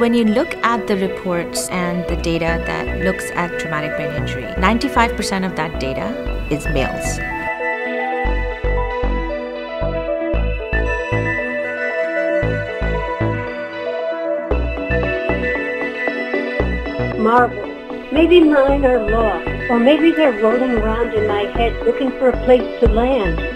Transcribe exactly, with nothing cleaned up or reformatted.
When you look at the reports and the data that looks at traumatic brain injury, ninety-five percent of that data is males. Marvel. Maybe mine are lost, or maybe they're rolling around in my head looking for a place to land.